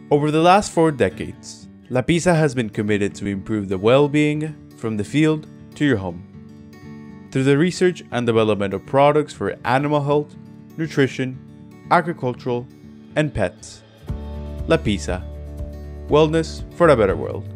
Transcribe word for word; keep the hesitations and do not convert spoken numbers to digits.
Over the last four decades, Lapisa has been committed to improve the well-being from the field to your home. Through the research and development of products for animal health, nutrition, agricultural, and pets. Lapisa, wellness for a better world.